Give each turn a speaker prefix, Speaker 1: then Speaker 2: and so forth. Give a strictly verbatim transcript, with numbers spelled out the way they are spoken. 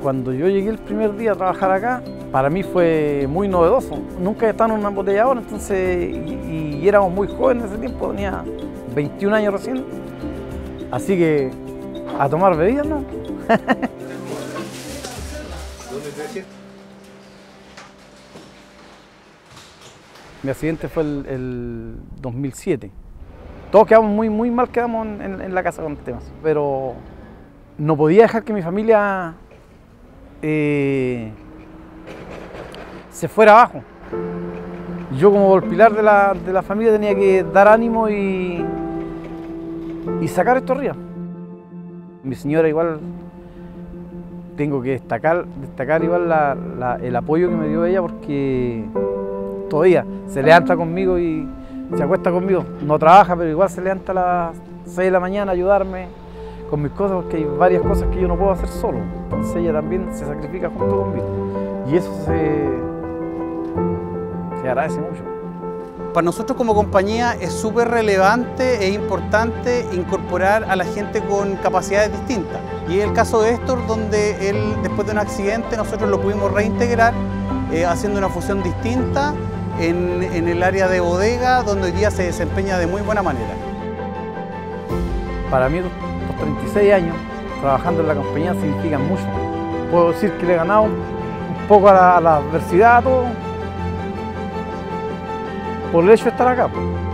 Speaker 1: Cuando yo llegué el primer día a trabajar acá, para mí fue muy novedoso. Nunca he estado en una embotelladora, entonces, y, y éramos muy jóvenes en ese tiempo, tenía veintiún años recién. Así que a tomar bebidas, ¿no?
Speaker 2: ¿Dónde te decías?
Speaker 1: Mi accidente fue el, el dos mil siete. Todos quedamos muy, muy mal, quedamos en, en, en la casa con temas, pero no podía dejar que mi familia eh, se fuera abajo. Yo como el pilar de la, de la familia tenía que dar ánimo y, y sacar esto arriba. Mi señora igual, tengo que destacar, destacar igual la, la, el apoyo que me dio ella, porque todavía se levanta conmigo y se acuesta conmigo. No trabaja, pero igual se levanta a las seis de la mañana a ayudarme con mis cosas, porque hay varias cosas que yo no puedo hacer solo. Entonces ella también se sacrifica junto conmigo. Y eso se, se agradece mucho.
Speaker 3: Para nosotros como compañía es súper relevante e importante incorporar a la gente con capacidades distintas. Y es el caso de Héctor, donde él, después de un accidente, nosotros lo pudimos reintegrar eh, haciendo una función distinta en, en el área de bodega, donde hoy día se desempeña de muy buena manera.
Speaker 1: Para mí, los treinta y seis años trabajando en la compañía significan mucho. Puedo decir que le he ganado un poco a la, a la adversidad, a todo, por el hecho de estar acá.